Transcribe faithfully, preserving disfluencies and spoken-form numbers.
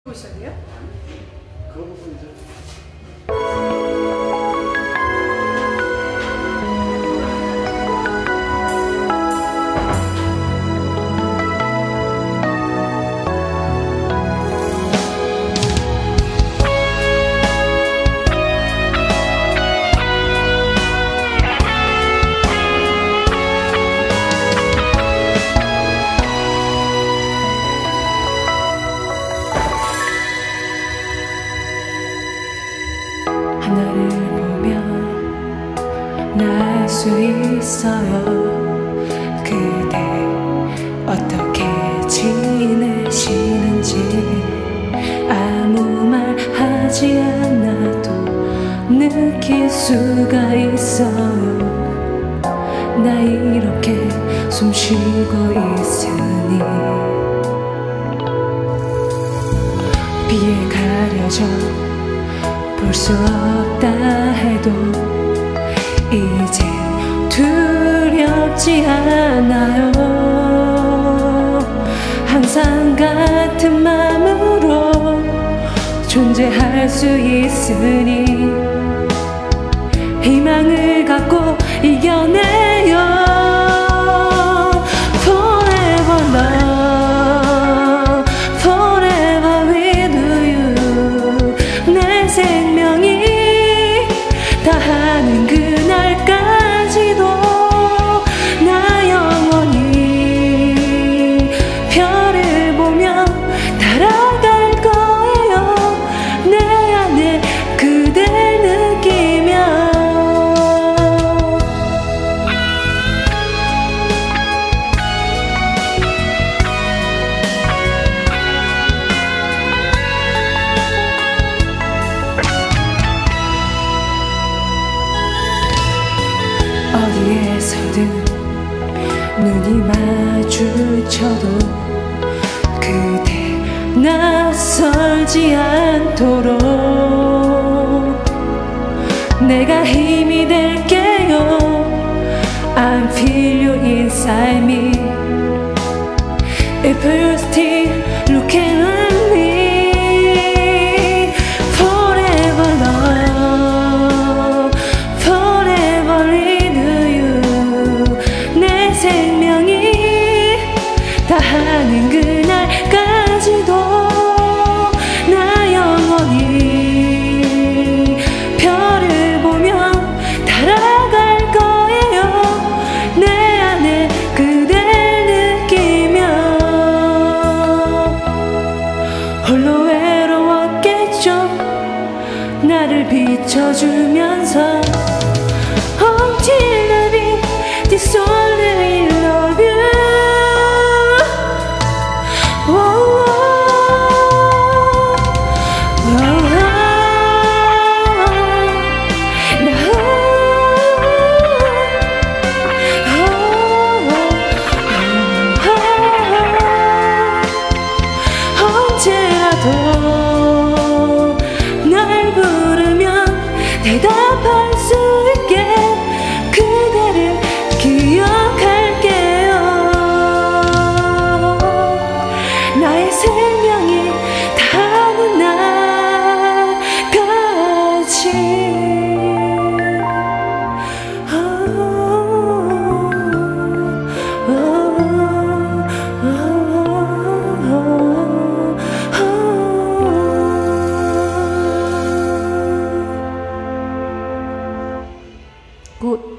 보셨냐? 그거 보고 이제 하늘을 보며 날 수 있어요. 그대 어떻게 지내시는지 아무 말 하지 않아도 느낄 수가 있어요. 나 이렇게 숨 쉬고 있으니 비에 가려져 볼 수 없다 해도 이젠 두렵지 않아요. 항상 같은 마음으로 존재할 수 있으니 희망을 갖고 이겨내요. Forever love, forever with you. 내 생명이 다하는 그날까지도 나 영원히 별을 보며 달아갈 거예요. 내 안에 그댈 느끼며 어디에서든 눈이 마주쳐도 그대 낯설지 않도록 내가 힘이 될게요. I feel you inside me. If you're still looking at me, forever love, forever with you. 내 생명이 다하는 그날까지도 나 영원히 별을 보며 달아갈 거예요. 내 안에 그댈 느끼며 홀로 외로웠겠죠. 나를 비춰주면서 Until I be this only love you. 언제라도 날 부르면 대답할 수 있게 그대를 기억할게요. 나의 생명이 닿는 날까지. Good.